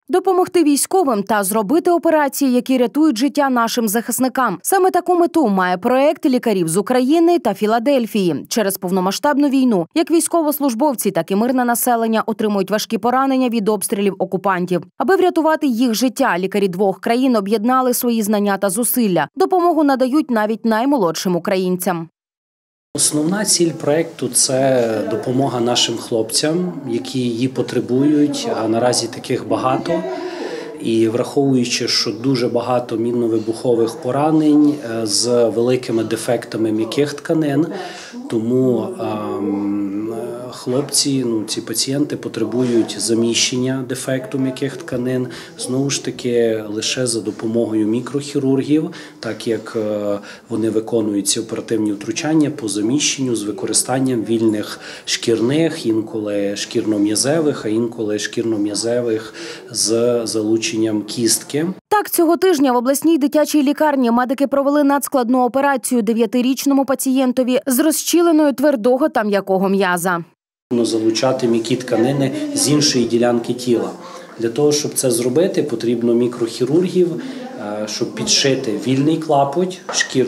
Допомогти військовим та зробити операції, які рятують життя нашим захисникам. Саме таку мету має проект лікарів з України та Філадельфії. Через повномасштабну війну як військовослужбовці, так і мирне населення отримують важкі поранення від обстрілів окупантів. Аби врятувати їх життя, лікарі двох країн об'єднали свої знання та зусилля. Допомогу надають навіть наймолодшим українцям. Основна ціль проєкту – це допомога нашим хлопцям, які її потребують, а наразі таких багато. І враховуючи, що дуже багато мінно-вибухових поранень з великими дефектами м'яких тканин, тому хлопці, ці пацієнти потребують заміщення дефекту м'яких тканин, знову ж таки, лише за допомогою мікрохірургів, так як вони виконують ці оперативні втручання по заміщенню з використанням вільних шкірних, інколи шкірно-м'язевих, а інколи шкірно-м'язевих з залученням кістки. Так, цього тижня в обласній дитячій лікарні медики провели надскладну операцію 9-річному пацієнтові з розщіленою твердого та м'якого м'яза. Залучати м'які тканини з іншої ділянки тіла. Для того, щоб це зробити, потрібно мікрохірургів, щоб підшити вільний клапоть,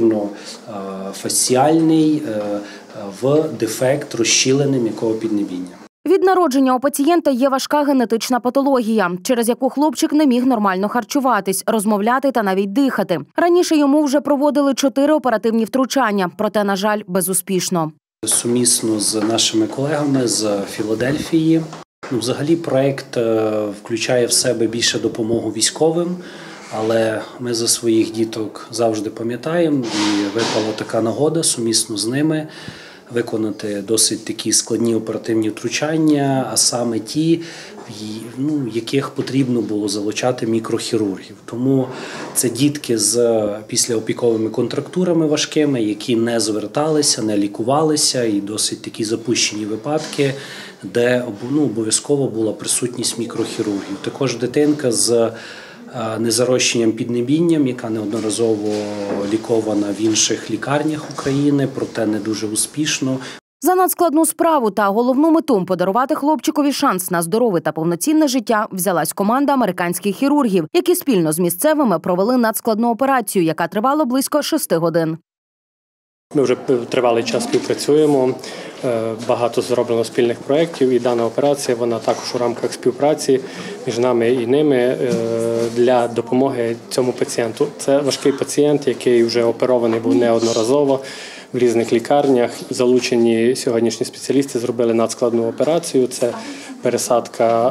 шкірно-фасціальний, в дефект розщілення м'якого піднебіння. Від народження у пацієнта є важка генетична патологія, через яку хлопчик не міг нормально харчуватись, розмовляти та навіть дихати. Раніше йому вже проводили 4 оперативні втручання, проте, на жаль, безуспішно. Сумісно з нашими колегами з Філадельфії. Взагалі проєкт включає в себе більше допомогу військовим, але ми за своїх діток завжди пам'ятаємо, і випала така нагода сумісно з ними виконати досить такі складні оперативні втручання, а саме ті, в яких потрібно було залучати мікрохірургів. Тому це дітки з післяопіковими контрактурами важкими, які не зверталися, не лікувалися, і досить такі запущені випадки, де обов'язково була присутність мікрохірургів. Також дитинка з незарощенням піднебінням, яка неодноразово лікована в інших лікарнях України, проте не дуже успішно. За надскладну справу та головну мету – подарувати хлопчикові шанс на здорове та повноцінне життя – взялась команда американських хірургів, які спільно з місцевими провели надскладну операцію, яка тривала близько 6 годин. Ми вже тривалий час співпрацюємо, багато зроблено спільних проєктів, і дана операція, вона також у рамках співпраці між нами і ними для допомоги цьому пацієнту. Це важкий пацієнт, який вже оперований був неодноразово в різних лікарнях. Залучені сьогоднішні спеціалісти зробили надскладну операцію, це пересадка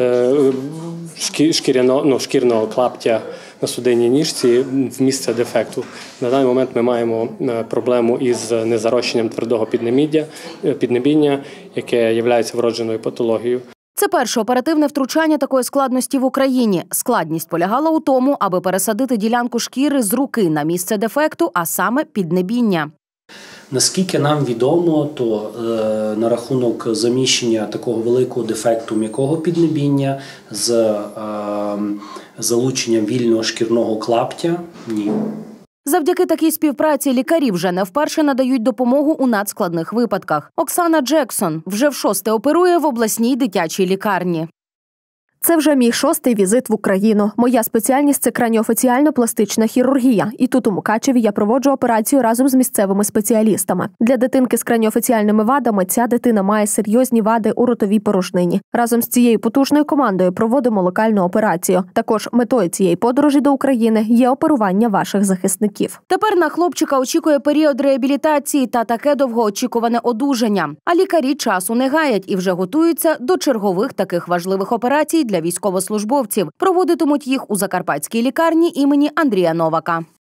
шкірного клаптя на судинній ніжці в місце дефекту. На даний момент ми маємо проблему із незарощенням твердого піднебіння, яке є вродженою патологією. Це перше оперативне втручання такої складності в Україні. Складність полягала у тому, аби пересадити ділянку шкіри з руки на місце дефекту, а саме піднебіння. Наскільки нам відомо, то на рахунок заміщення такого великого дефекту м'якого піднебіння з залученням вільного шкірного клаптя – ні. Завдяки такій співпраці лікарі вже не вперше надають допомогу у надскладних випадках. Оксана Джексон вже в-6 оперує в обласній дитячій лікарні. Це вже мій 6-й візит в Україну. Моя спеціальність – це краніофаціально-пластична хірургія. І тут, у Мукачеві, я проводжу операцію разом з місцевими спеціалістами. Для дитинки з краніофаціальними вадами ця дитина має серйозні вади у ротовій порожнині. Разом з цією потужною командою проводимо локальну операцію. Також метою цієї подорожі до України є оперування ваших захисників. Тепер на хлопчика очікує період реабілітації та таке довгоочікуване одужання. А лікарі часу не гаять і вже готуються до чергових таких важливих операцій для військовослужбовців. Проводитимуть їх у Закарпатській лікарні імені Андрія Новака.